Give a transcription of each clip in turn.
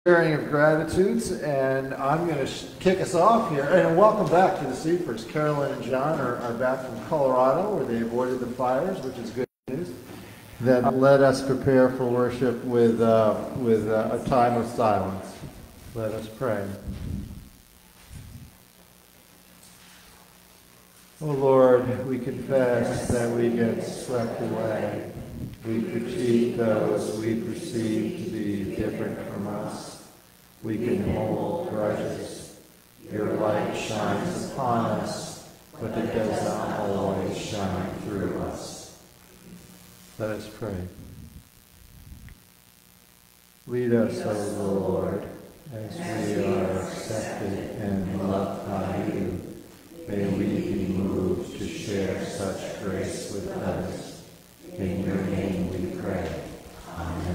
Sharing of gratitudes, and I'm going to kick us off here. And welcome back to the Seafers. Carolyn and John are back from Colorado, where they avoided the fires, which is good news. Then let us prepare for worship with a time of silence. Let us pray. Oh Lord, we confess that we get swept away. We critique those we perceive to be different from us. We can hold grudges. Your light shines upon us, but it does not always shine through us. Let us pray. Lead us, O Lord, as we are accepted and loved by you. May we be moved to share such grace with others. In your name we pray. Amen.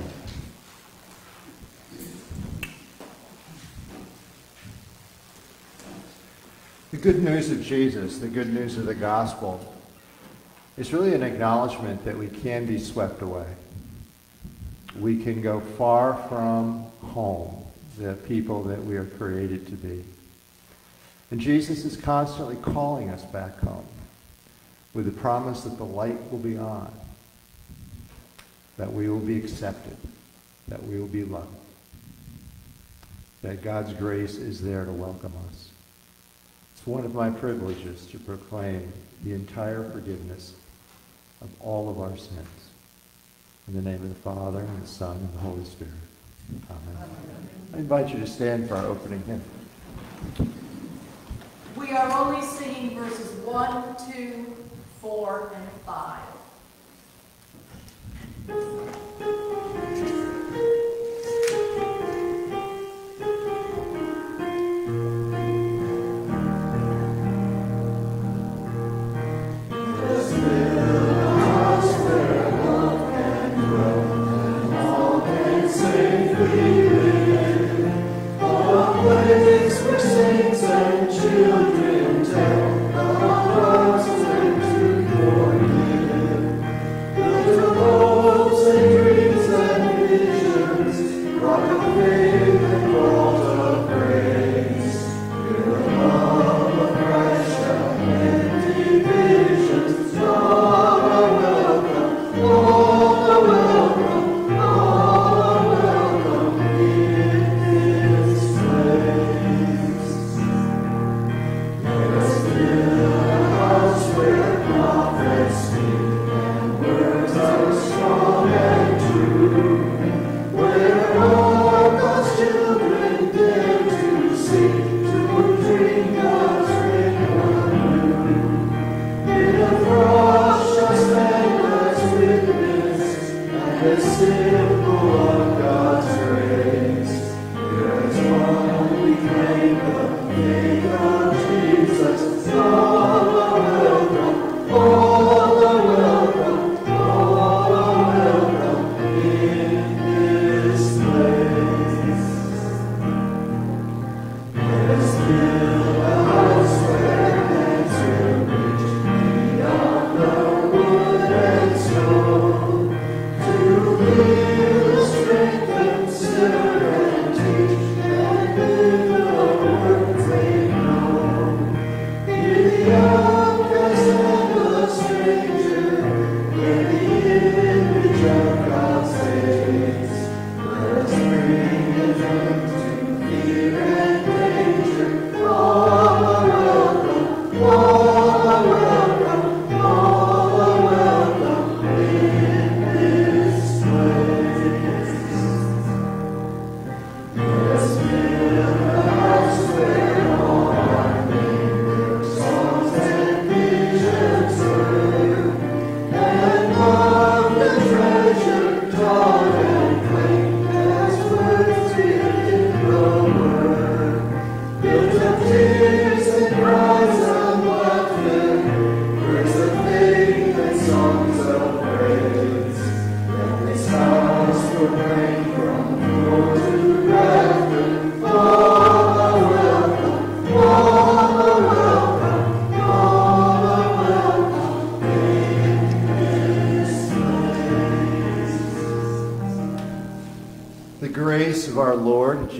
The good news of Jesus, the good news of the gospel, is really an acknowledgement that we can be swept away. We can go far from home, the people that we are created to be. And Jesus is constantly calling us back home with the promise that the light will be on, that we will be accepted, that we will be loved, that God's grace is there to welcome us. It's one of my privileges to proclaim the entire forgiveness of all of our sins. In the name of the Father, and the Son, and the Holy Spirit. Amen. I invite you to stand for our opening hymn. We are only singing verses 1, 2, 4, and 5. Children tell of love's when to forgive.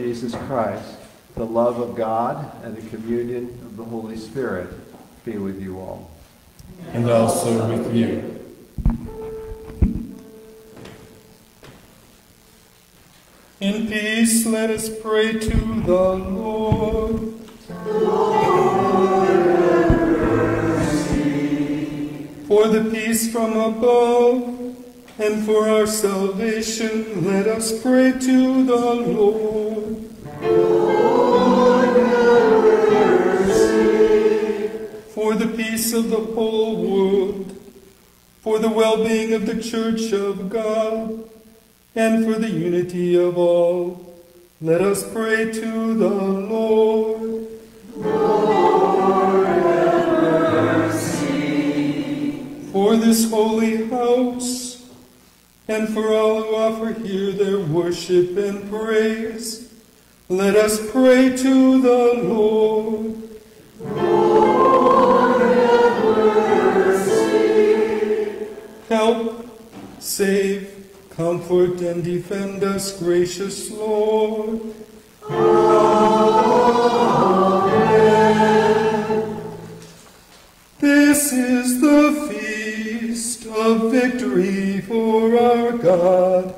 Jesus Christ, the love of God, and the communion of the Holy Spirit be with you all. And also with you. In peace, let us pray to the Lord. Lord, have mercy. For the peace from above, and for our salvation, let us pray to the Lord. Lord, have mercy. For the peace of the whole world, for the well-being of the Church of God, and for the unity of all, let us pray to the Lord. Lord, have mercy. For this holy house, and for all who offer here their worship and praise, let us pray to the Lord. Lord, have mercy. Help, save, comfort, and defend us, gracious Lord. Amen. This is the feast of victory for our God.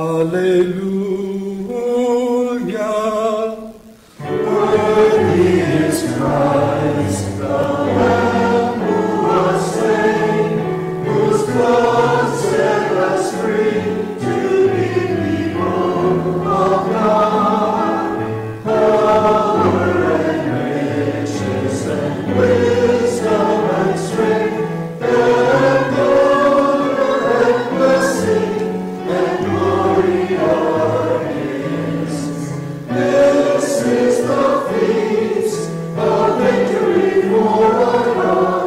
Alleluia. Worthy is Christ, the Lamb who was slain, whose blood set us free to be people of God. Power and riches and wisdom and strength and honor and blessing and glory are His. This is the feast of victory for our God.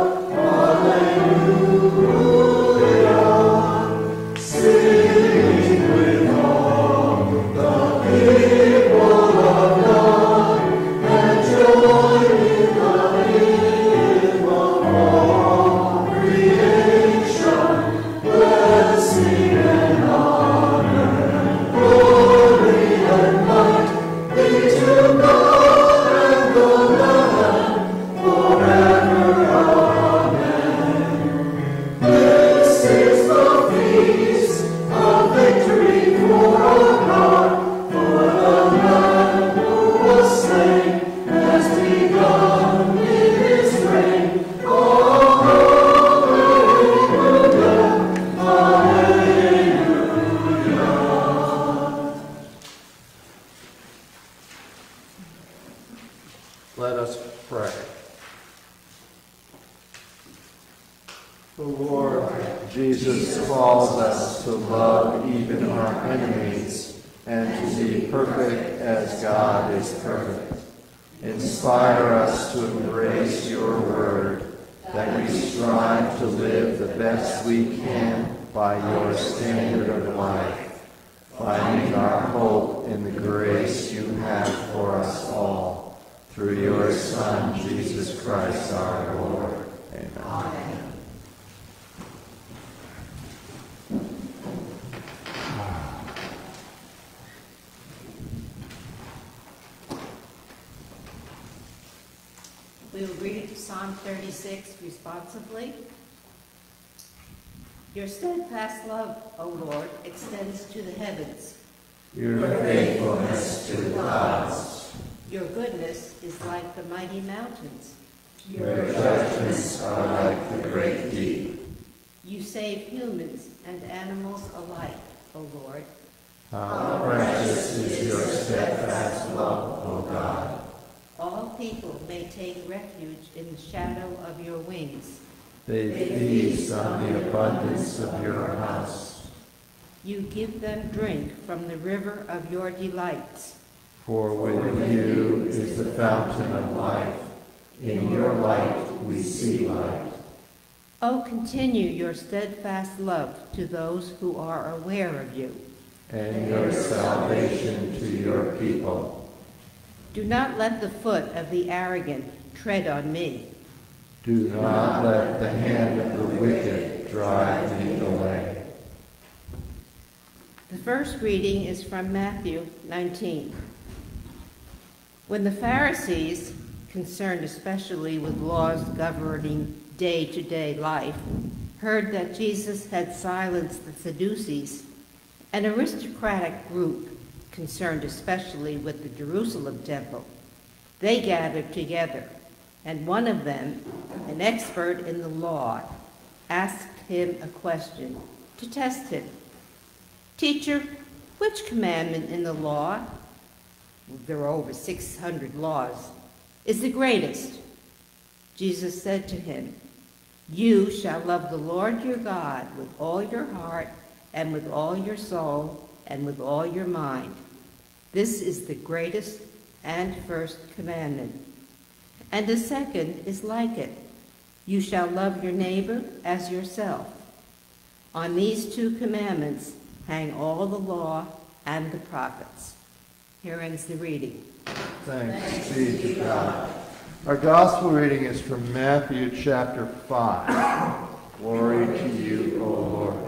Alleluia. Sing with all the people of God and join in the hymn of all creation. Blessing and honor and glory and might be to God and the Lamb forever. Amen. This is the feast of victory for our God, for the Lamb who was slain has begun in His reign. Alleluia, alleluia. Let us pray. The Lord Jesus calls us to love even our enemies and to be perfect as God is perfect. Inspire us to embrace your word, that we strive to live the best we can by your standard of life, finding our hope in the grace you have for us all, through your Son, Jesus Christ our Lord. Amen. We will read Psalm 36 responsively. Your steadfast love, O Lord, extends to the heavens. Your faithfulness to the clouds. Your goodness is like the mighty mountains. Your judgments are like the great deep. You save humans and animals alike, O Lord. How precious is your steadfast love, O God. All people may take refuge in the shadow of your wings. They feast on the abundance of your house. You give them drink from the river of your delights. For with you is the fountain of life. In your light we see light. Oh, continue your steadfast love to those who are aware of you. And your salvation to your people. Do not let the foot of the arrogant tread on me. Do not let the hand of the wicked drive me away. The first reading is from Matthew 19. When the Pharisees, concerned especially with laws governing day-to-day life, heard that Jesus had silenced the Sadducees, an aristocratic group concerned especially with the Jerusalem temple, they gathered together, and one of them, an expert in the law, asked him a question to test him. "Teacher, which commandment in the law," there are over 600 laws, "is the greatest?" Jesus said to him, "You shall love the Lord your God with all your heart and with all your soul and with all your mind. This is the greatest and first commandment. And the second is like it. You shall love your neighbor as yourself. On these two commandments hang all the law and the prophets." Here ends the reading. Thanks be to God. Our gospel reading is from Matthew chapter 5. Glory to you, O Lord.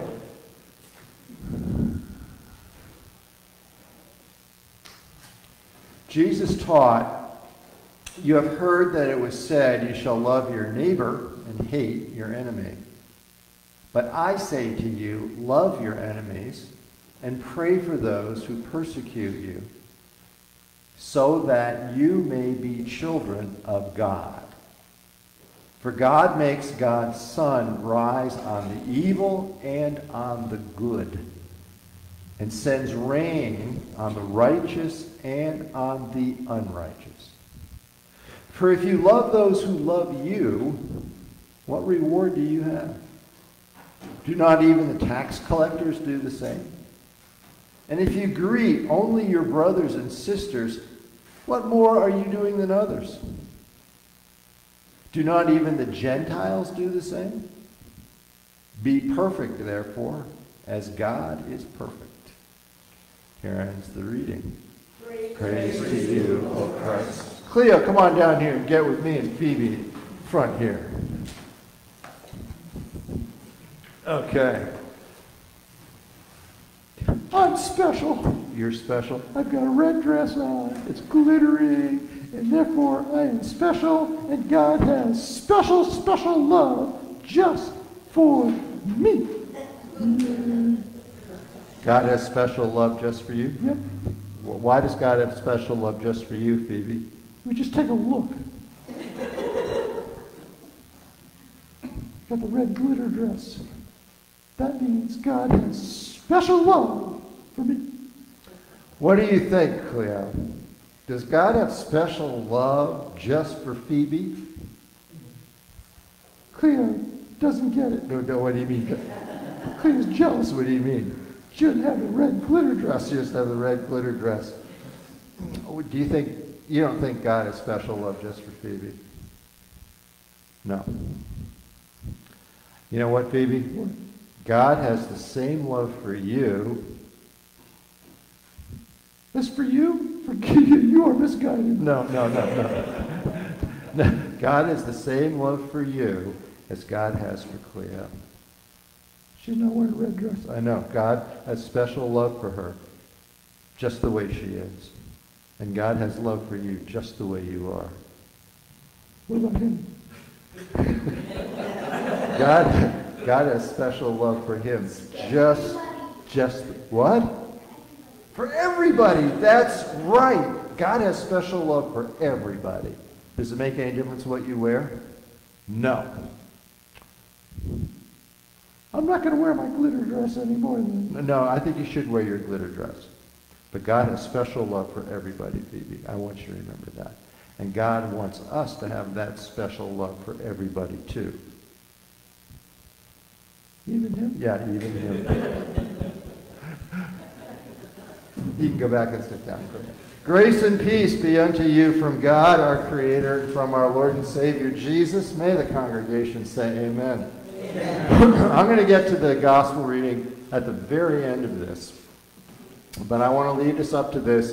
Jesus taught, "You have heard that it was said, 'You shall love your neighbor and hate your enemy.' But I say to you, love your enemies and pray for those who persecute you, so that you may be children of God. For God makes God's sun rise on the evil and on the good, and sends rain on the righteous and on the unrighteous. For if you love those who love you, what reward do you have? Do not even the tax collectors do the same? And if you greet only your brothers and sisters, what more are you doing than others? Do not even the Gentiles do the same? Be perfect, therefore, as God is perfect." Here ends the reading. Praise to you, O Christ. Cleo, come on down here and get with me and Phoebe front here. Okay. I'm special. You're special. I've got a red dress on. It's glittering. And therefore I am special. And God has special, special love just for me. God has special love just for you? Yep. Well, why does God have special love just for you, Phoebe? We just take a look. Got the red glitter dress. That means God has special love for me. What do you think, Cleo? Does God have special love just for Phoebe? Cleo doesn't get it. No, what do you mean? Cleo's jealous. What do you mean? She doesn't have the red glitter dress. She doesn't have the red glitter dress. Do you think, you don't think God has special love just for Phoebe? No. You know what, Phoebe? God has the same love for you. As for you? For you are misguided. No. No. God has the same love for you as God has for Cleo. She's not wearing a red dress. I know. God has special love for her, just the way she is. And God has love for you just the way you are. What about him? God has special love for him. Just what? For everybody. That's right. God has special love for everybody. Does it make any difference what you wear? No. I'm not going to wear my glitter dress anymore then. No, I think you should wear your glitter dress. But God has special love for everybody, Phoebe. I want you to remember that. And God wants us to have that special love for everybody too. Even him? Yeah, even him. You can go back and sit down for a minute. Grace and peace be unto you from God, our Creator, and from our Lord and Savior, Jesus. May the congregation say amen. Amen. I'm going to get to the gospel reading at the very end of this. But I want to lead us up to this.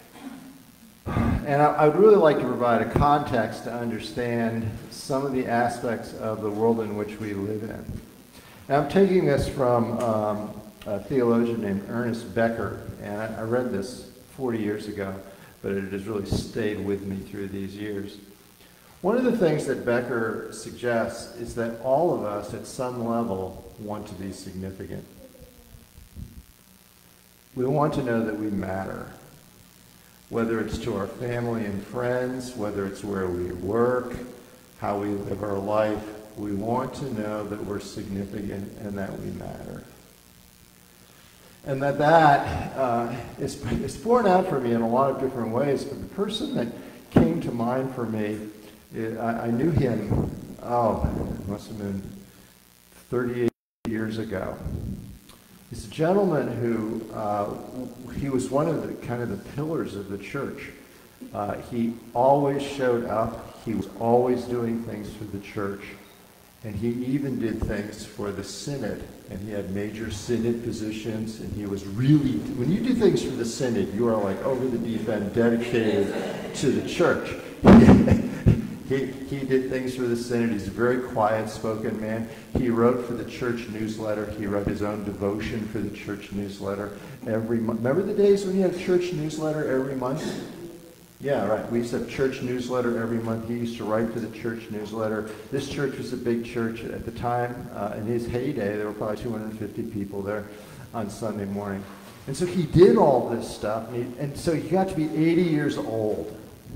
And I would really like to provide a context to understand some of the aspects of the world in which we live in. Now, I'm taking this from a theologian named Ernest Becker, and I read this 40 years ago. but it has really stayed with me through these years. One of the things that Becker suggests is that all of us at some level want to be significant. We want to know that we matter, whether it's to our family and friends, whether it's where we work, how we live our life. We want to know that we're significant and that we matter. And that is borne out for me in a lot of different ways. But the person that came to mind for me, I knew him, it must have been 38 years ago. He's a gentleman who, he was one of the kind of the pillars of the church. He always showed up. He was always doing things for the church. And he even did things for the synod. And he had major synod positions. And he was really, when you do things for the synod, you are like over the deep end, dedicated to the church. He did things for the synod. He's a very quiet-spoken man. He wrote for the church newsletter. He wrote his own devotion for the church newsletter every month. Remember the days when you had a church newsletter every month? Yeah, right. We used to have church newsletter every month. He used to write for the church newsletter. This church was a big church at the time. In his heyday, there were probably 250 people there on Sunday morning. And so he did all this stuff. And so he got to be 80 years old.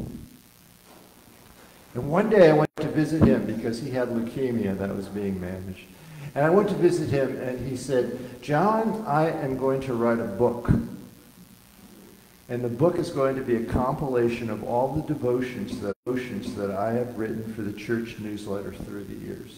And one day I went to visit him because he had leukemia that was being managed. And I went to visit him and he said, "John, I am going to write a book. And the book is going to be a compilation of all the devotions that I have written for the church newsletter through the years."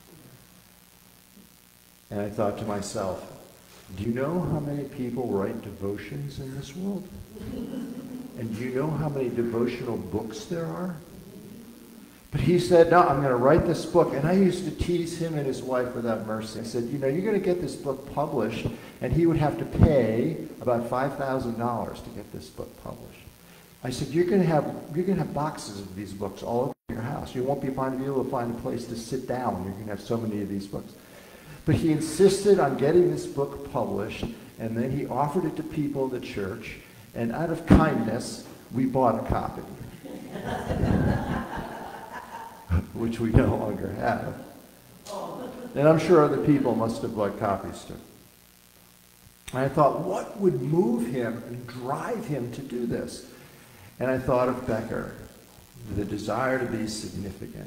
And I thought to myself, do you know how many people write devotions in this world? And do you know how many devotional books there are? But he said, "No, I'm going to write this book." And I used to tease him and his wife without mercy. I said, "You know, you're going to get this book published," and he would have to pay about $5,000 to get this book published. I said, you're going to have boxes of these books all over your house. You won't be able to find a place to sit down. You're going to have so many of these books. But he insisted on getting this book published, and then he offered it to people in the church, and out of kindness, we bought a copy. Which we no longer have. And I'm sure other people must have bought copies too. And I thought, what would move him and drive him to do this? And I thought of Becker, the desire to be significant.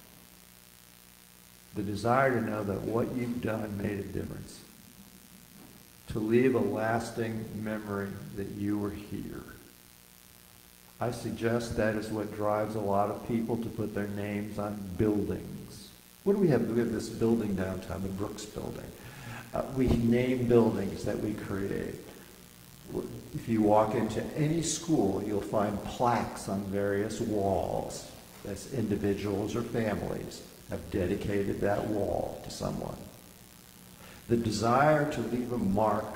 The desire to know that what you've done made a difference. To leave a lasting memory that you were here. I suggest that is what drives a lot of people to put their names on buildings. What do we have? We have this building downtown, the Brooks Building. We name buildings that we create. If you walk into any school, you'll find plaques on various walls as individuals or families have dedicated that wall to someone. The desire to leave a mark,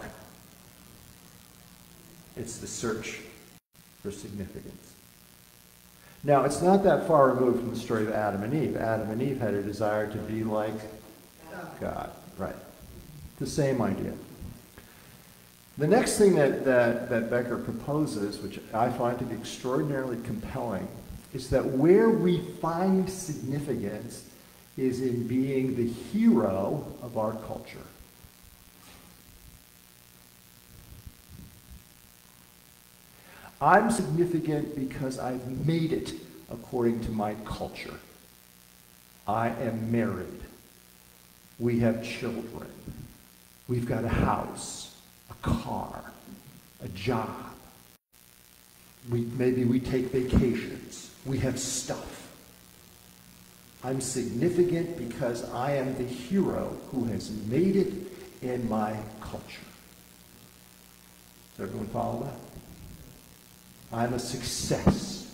it's the search for significance. Now, it's not that far removed from the story of Adam and Eve. Adam and Eve had a desire to be like God, right? The same idea. The next thing that Becker proposes, which I find to be extraordinarily compelling, is that where we find significance is in being the hero of our culture. I'm significant because I've made it according to my culture. I am married. We have children. We've got a house, a car, a job. Maybe we take vacations. We have stuff. I'm significant because I am the hero who has made it in my culture. Does everyone follow that? I'm a success.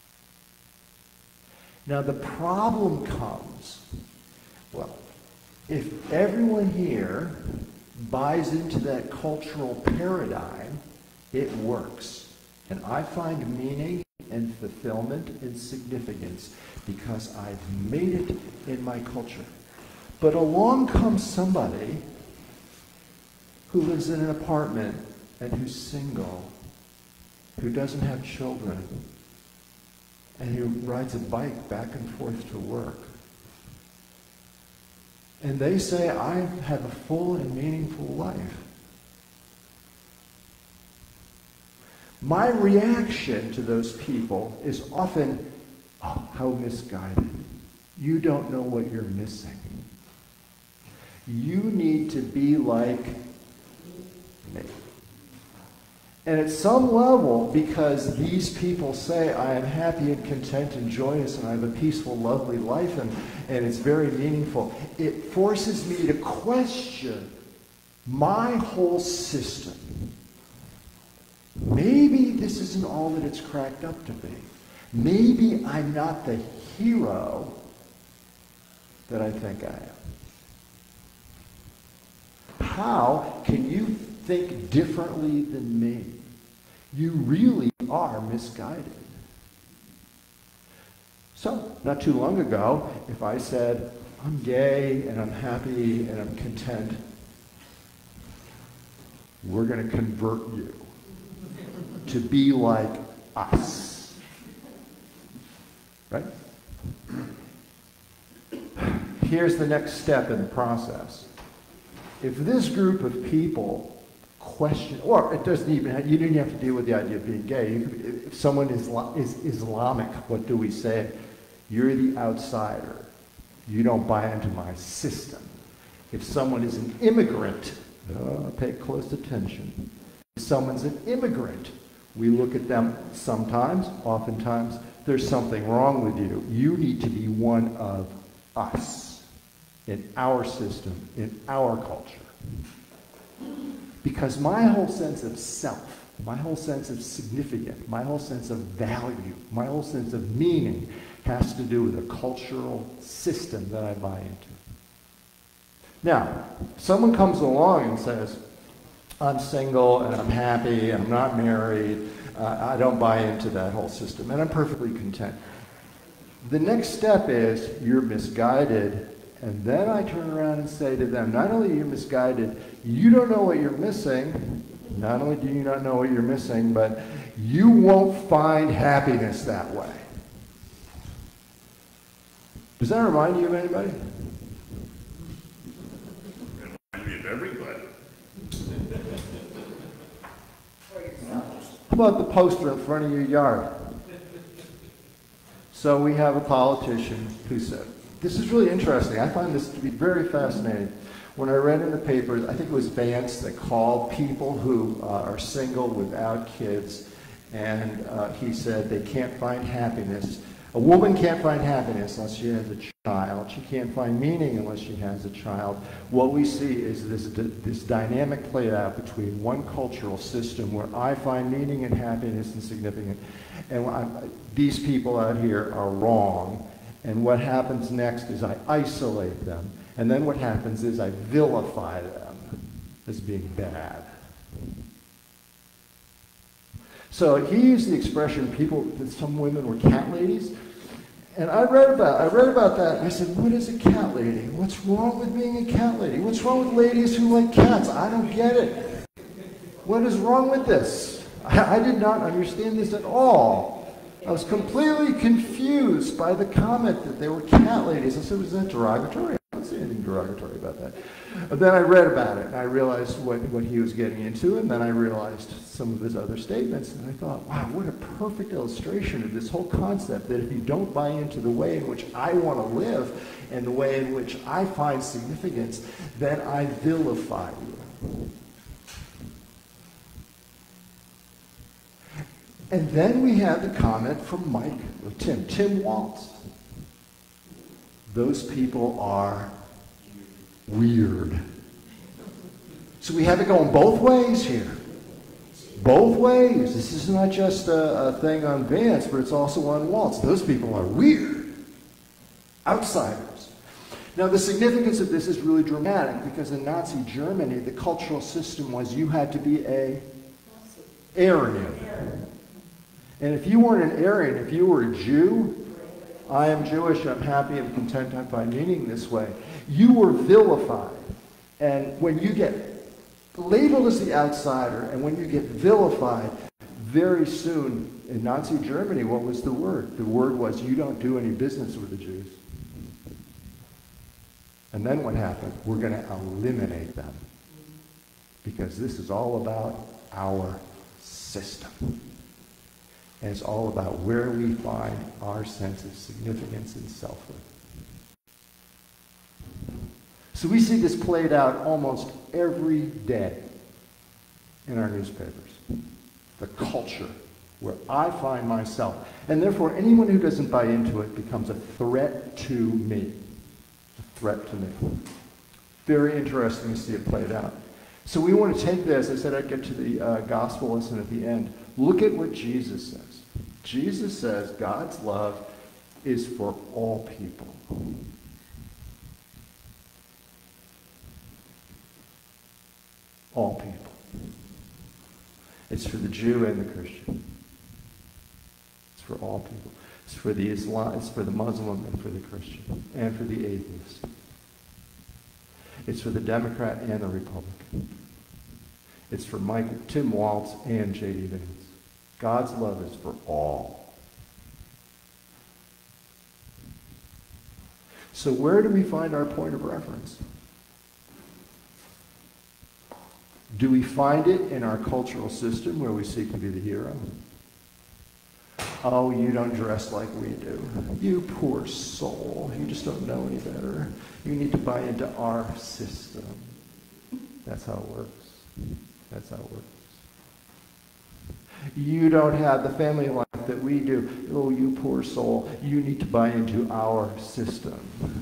Now the problem comes, well, if everyone here buys into that cultural paradigm, it works. And I find meaning and fulfillment and significance because I've made it in my culture. But along comes somebody who lives in an apartment and who's single who doesn't have children and who rides a bike back and forth to work. And they say, I have a full and meaningful life. My reaction to those people is often, oh, how misguided. You don't know what you're missing. You need to be like me. And at some level, because these people say, I am happy and content and joyous and I have a peaceful, lovely life and it's very meaningful, it forces me to question my whole system. Maybe this isn't all that it's cracked up to be. Maybe I'm not the hero that I think I am. How can you think differently than me? You really are misguided. So, not too long ago, if I said, I'm gay and I'm happy and I'm content, we're going to convert you to be like us. Right? Here's the next step in the process. If this group of people question, or it doesn't even have, you didn't have to deal with the idea of being gay. If someone is Islamic, what do we say? You're the outsider. You don't buy into my system. If someone is an immigrant, pay close attention. If someone's an immigrant, we look at them sometimes, oftentimes, there's something wrong with you. You need to be one of us in our system, in our culture. Because my whole sense of self, my whole sense of significance, my whole sense of value, my whole sense of meaning has to do with a cultural system that I buy into. Now, someone comes along and says, I'm single and I'm happy, I'm not married, I don't buy into that whole system, and I'm perfectly content. The next step is, you're misguided, and then I turn around and say to them, not only are you misguided, you don't know what you're missing, not only do you not know what you're missing, but you won't find happiness that way. Does that remind you of anybody? Remind me of everybody. How about the poster in front of your yard? So we have a politician who said, this is really interesting. I find this to be very fascinating. When I read in the papers, I think it was Vance that called people who are single without kids, and he said they can't find happiness. A woman can't find happiness unless she has a child. She can't find meaning unless she has a child. What we see is this dynamic played out between one cultural system where I find meaning and happiness and significance, and these people out here are wrong. And what happens next is I isolate them. And then what happens is I vilify them as being bad. So he used the expression, that some women were cat ladies. And I read about that, and I said, what is a cat lady? What's wrong with being a cat lady? What's wrong with ladies who like cats? I don't get it. What is wrong with this? I did not understand this at all. I was completely confused by the comment that they were cat ladies. I said, was that derogatory? I don't see anything derogatory about that. But then I read about it, and I realized what he was getting into, and then I realized some of his other statements, and I thought, wow, what a perfect illustration of this whole concept that if you don't buy into the way in which I want to live and the way in which I find significance, then I vilify you. And then we have the comment from Tim Waltz. Those people are weird. So we have it going both ways here. Both ways. This is not just a thing on Vance, but it's also on Waltz. Those people are weird. Outsiders. Now the significance of this is really dramatic because in Nazi Germany, the cultural system was you had to be a Aryan. And if you weren't an Aryan, if you were a Jew, I am Jewish, I'm happy, I'm content, I find meaning this way, you were vilified. And when you get labeled as the outsider, and when you get vilified, Very soon, in Nazi Germany, what was the word? The word was, you don't do any business with the Jews. And then what happened? We're going to eliminate them. Because this is all about our system. And it's all about where we find our sense of significance and selfhood. So we see this played out almost every day in our newspapers. The culture where I find myself. And therefore, anyone who doesn't buy into it becomes a threat to me. A threat to me. Very interesting to see it played out. So we want to take this. I said I'd get to the gospel lesson at the end. Look at what Jesus says. Jesus says God's love is for all people. All people. It's for the Jew and the Christian. It's for all people. It's for the Islam, it's for the Muslim and for the Christian, and for the atheist. It's for the Democrat and the Republican. It's for Tim Waltz and J.D. Vance. God's love is for all. So where do we find our point of reference? Do we find it in our cultural system where we seek to be the hero? Oh, you don't dress like we do. You poor soul. You just don't know any better. You need to buy into our system. That's how it works. That's how it works. You don't have the family life that we do. Oh, you poor soul. You need to buy into our system.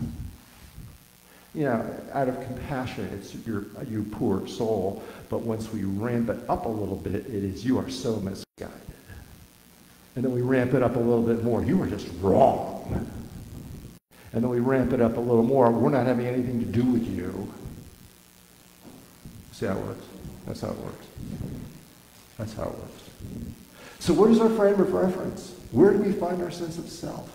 You know, out of compassion, it's you poor soul. But once we ramp it up a little bit, it is you are so misguided. And then we ramp it up a little bit more. You are just wrong. And then we ramp it up a little more. We're not having anything to do with you. See how it works? That's how it works. That's how it works. So what is our frame of reference? Where do we find our sense of self?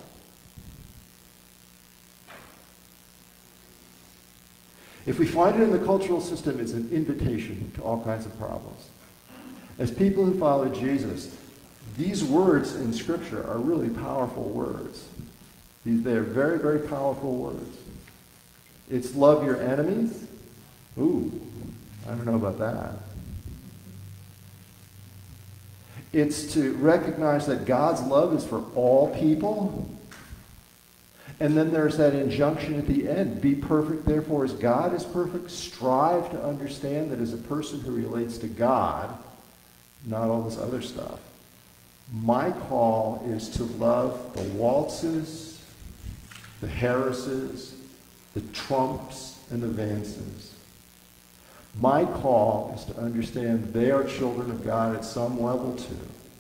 If we find it in the cultural system, it's an invitation to all kinds of problems. As people who follow Jesus, these words in Scripture are really powerful words. They're very, very powerful words. It's love your enemies. Ooh, I don't know about that. It's to recognize that God's love is for all people. And then there's that injunction at the end. Be perfect, therefore, as God is perfect. Strive to understand that as a person who relates to God, not all this other stuff. My call is to love the Waltzes, the Harrises, the Trumps, and the Vances. My call is to understand they are children of God at some level too.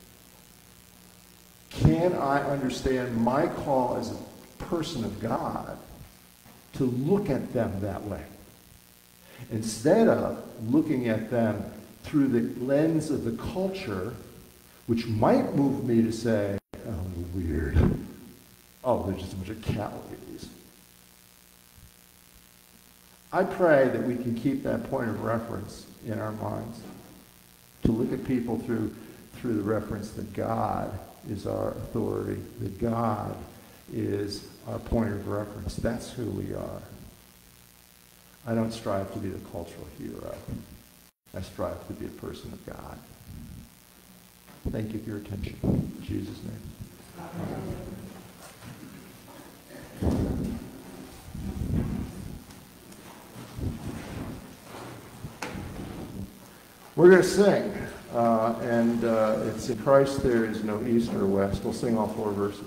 Can I understand my call as a person of God to look at them that way? Instead of looking at them through the lens of the culture, which might move me to say, oh, weird. Oh, they're just a bunch of cowards. I pray that we can keep that point of reference in our minds, to look at people through the reference that God is our authority, that God is our point of reference. That's who we are. I don't strive to be the cultural hero. I strive to be a person of God. Thank you for your attention. In Jesus' name. Amen. We're going to sing, and it's in Christ there is no east or west. We'll sing all 4 verses.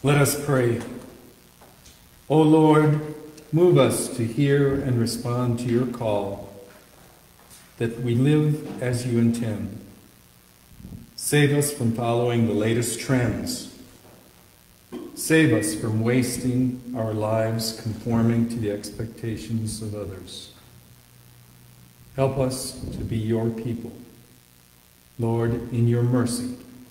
Let us pray. O Lord, move us to hear and respond to your call, that we live as you intend. Save us from following the latest trends. Save us from wasting our lives conforming to the expectations of others. Help us to be your people. Lord, in your mercy.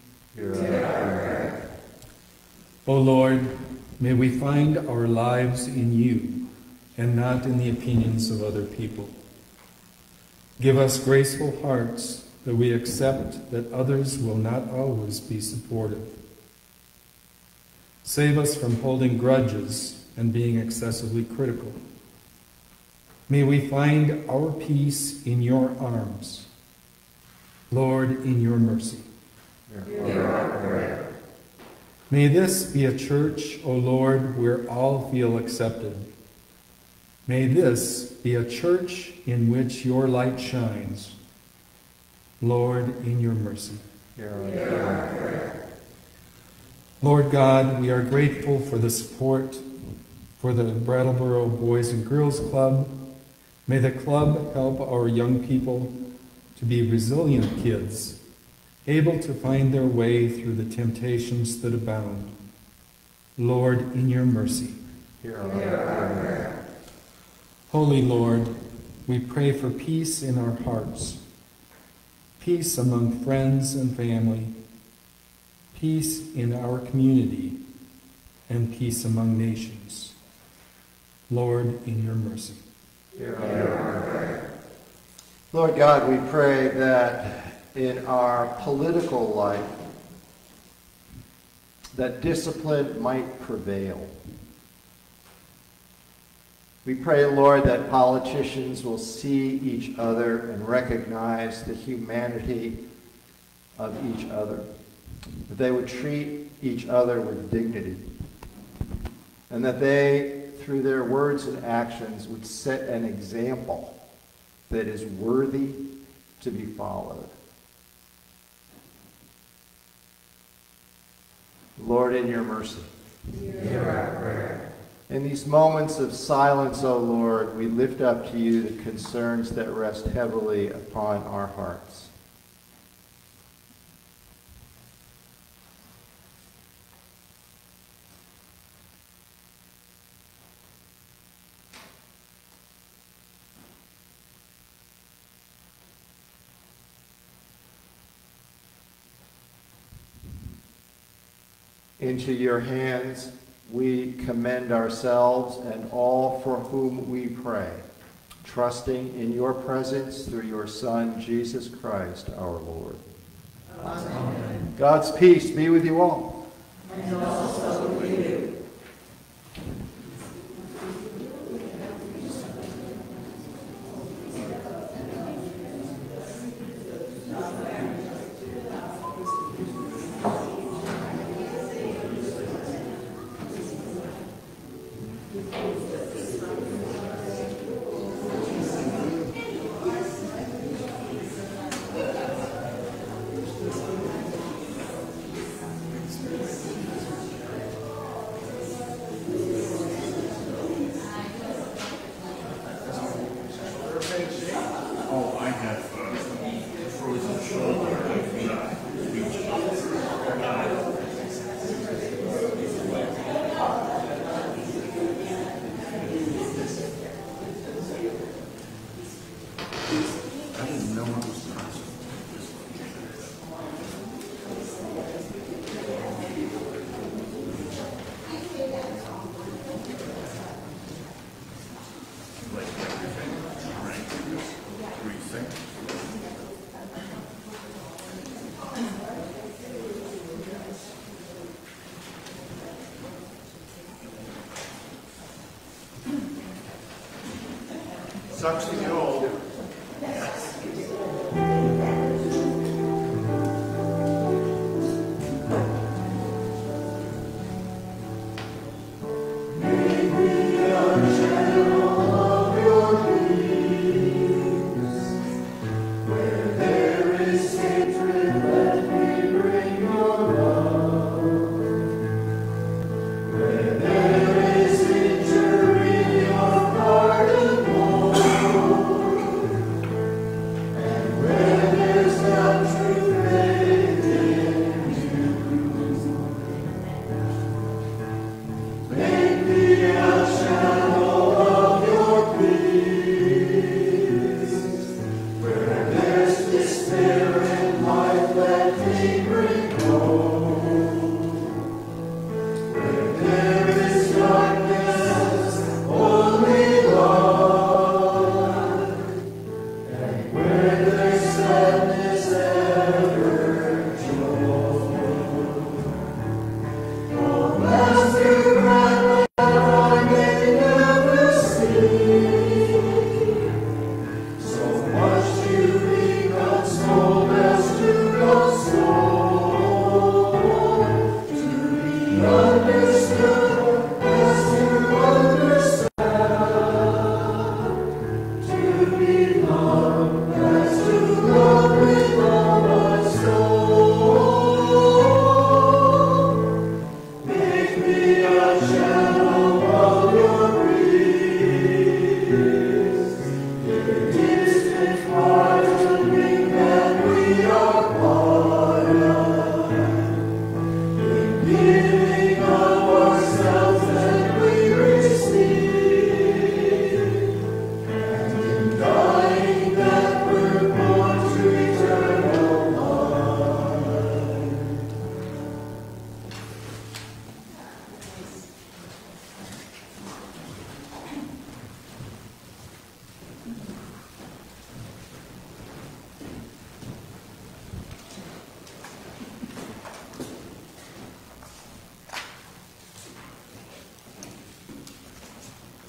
O Lord, may we find our lives in you and not in the opinions of other people. Give us graceful hearts that we accept that others will not always be supportive. Save us from holding grudges and being excessively critical. May we find our peace in your arms. Lord, in your mercy. May this be a church, O Lord, where all feel accepted. May this be a church in which your light shines. Lord, in your mercy. Lord God, we are grateful for the support for the Brattleboro Boys and Girls Club. May the club help our young people to be resilient kids, able to find their way through the temptations that abound. Lord, in your mercy. Holy Lord, we pray for peace in our hearts, peace among friends and family, peace in our community, and peace among nations. Lord, in your mercy. Lord God, we pray that in our political life, that discipline might prevail. We pray, Lord, that politicians will see each other and recognize the humanity of each other, that they would treat each other with dignity, and that they, through their words and actions, would set an example that is worthy to be followed. Lord, in your mercy. In these moments of silence, O Lord, we lift up to you the concerns that rest heavily upon our hearts. Into your hands we commend ourselves and all for whom we pray, trusting in your presence through your Son, Jesus Christ, our Lord. Amen. God's peace be with you all. And also with you. Sucks to get old.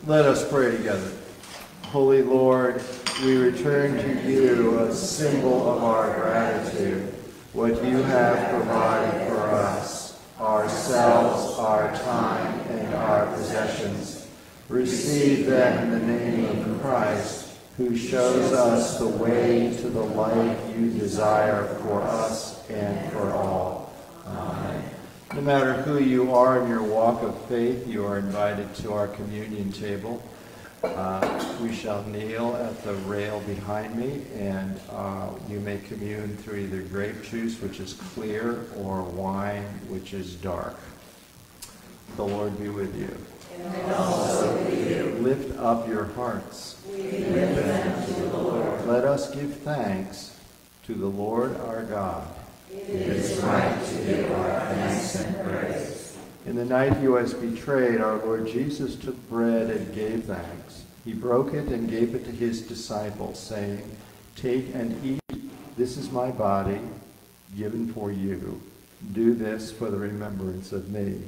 Let us pray together. Holy Lord, we return to you a symbol of our gratitude, what you have provided for us, ourselves, our time, and our possessions. Receive them in the name of Christ, who shows us the way to the life you desire for us and for all. Amen. No matter who you are in your walk of faith, you are invited to our communion table. We shall kneel at the rail behind me, and you may commune through either grape juice, which is clear, or wine, which is dark. The Lord be with you. And also with you. Lift up your hearts. We lift them to the Lord. Let us give thanks to the Lord our God. It is right to give our thanks and praise. In the night he was betrayed, our Lord Jesus took bread and gave thanks. He broke it and gave it to his disciples, saying, "Take and eat. This is my body, given for you. Do this for the remembrance of me."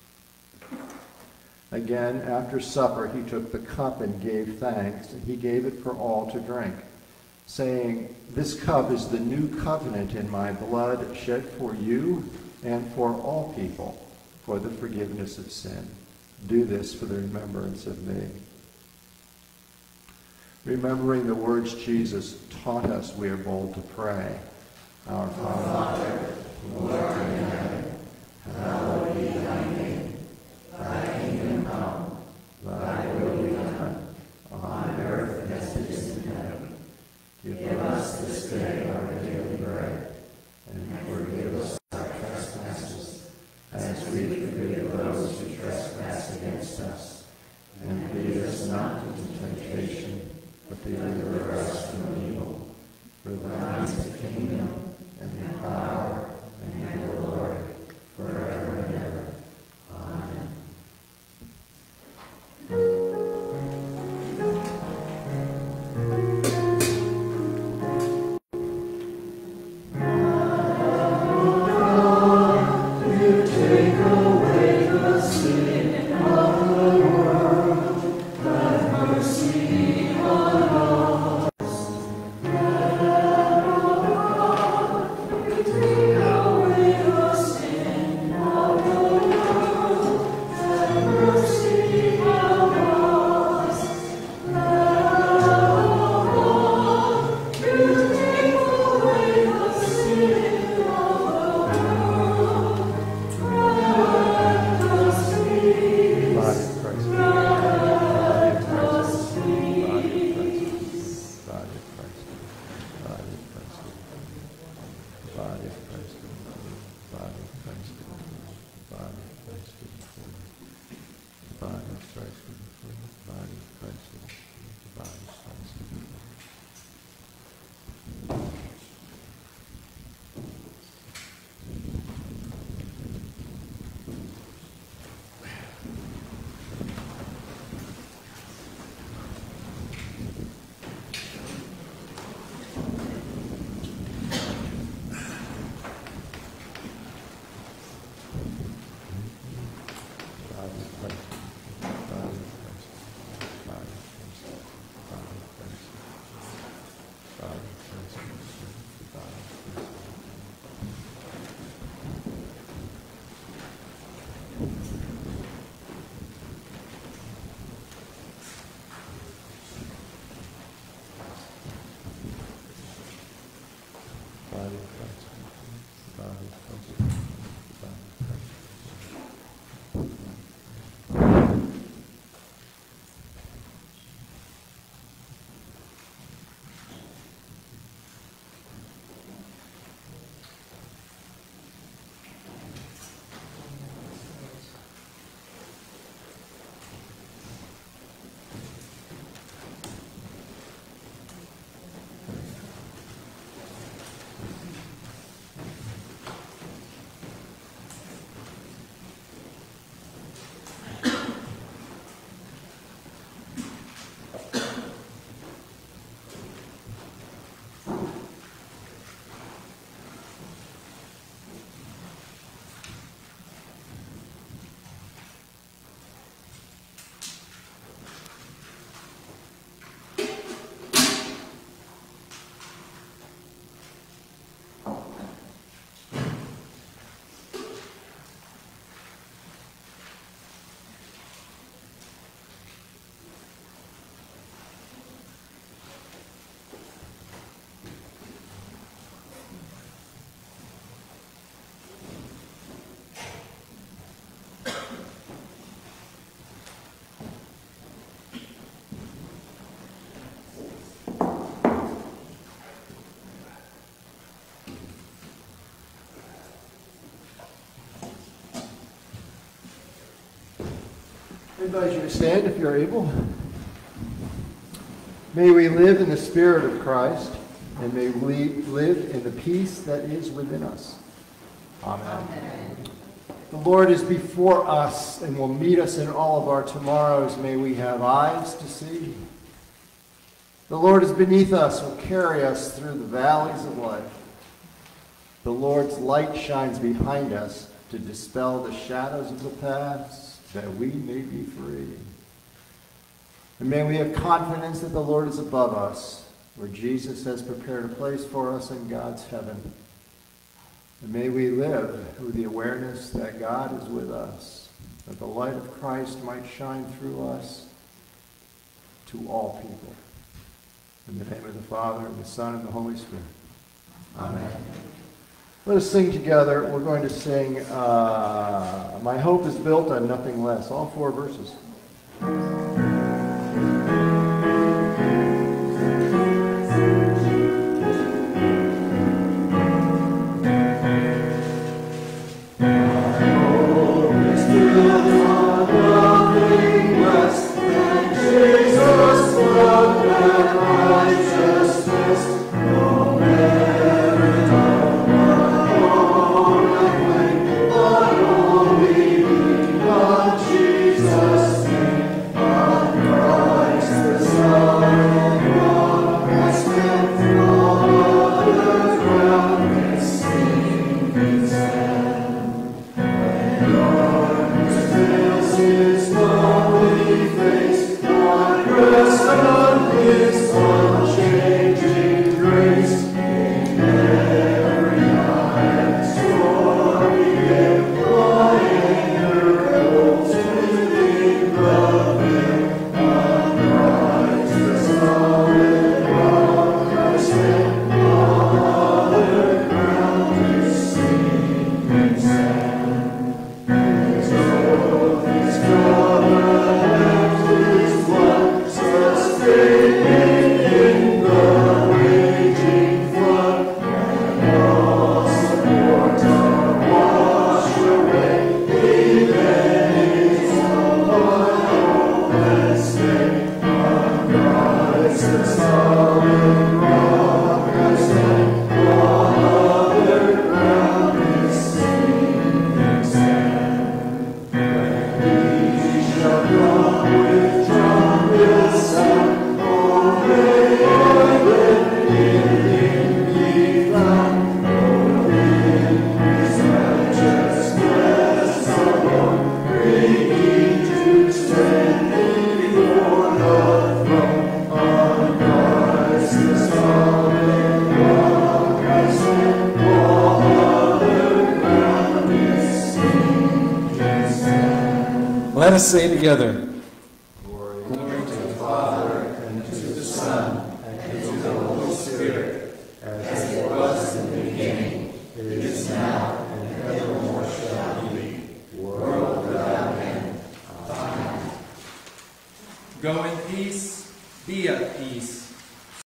Again, after supper, he took the cup and gave thanks, and he gave it for all to drink, saying, "This cup is the new covenant in my blood, shed for you and for all people, for the forgiveness of sin. Do this for the remembrance of me." Remembering the words Jesus taught us, we are bold to pray. Our Father, who art in heaven, hallowed be thy name. Thy kingdom come, thy will be done, on earth as it is in heaven. Give us this day our daily bread, and forgive us our trespasses, as we forgive those who trespass against us. And lead us not into temptation, but deliver us from evil. For thine is the kingdom, and the power, and the glory, forever and ever. Amen. invite you to stand if you're able. May we live in the Spirit of Christ, and may we live in the peace that is within us. Amen. Amen. The Lord is before us and will meet us in all of our tomorrows. May we have eyes to see. The Lord is beneath us, will carry us through the valleys of life. The Lord's light shines behind us to dispel the shadows of the past, that we may be free. And may we have confidence that the Lord is above us, where Jesus has prepared a place for us in God's heaven. And may we live with the awareness that God is with us, that the light of Christ might shine through us to all people. In the name of the Father, and the Son, and the Holy Spirit. Amen. Let us sing together. We're going to sing My Hope is Built on Nothing Less, all 4 verses. Let us say together. Glory to the Father, and to the Son, and to the Holy Spirit, as it was in the beginning, is now, and evermore shall be, world without end. Amen. Go in peace, be at peace.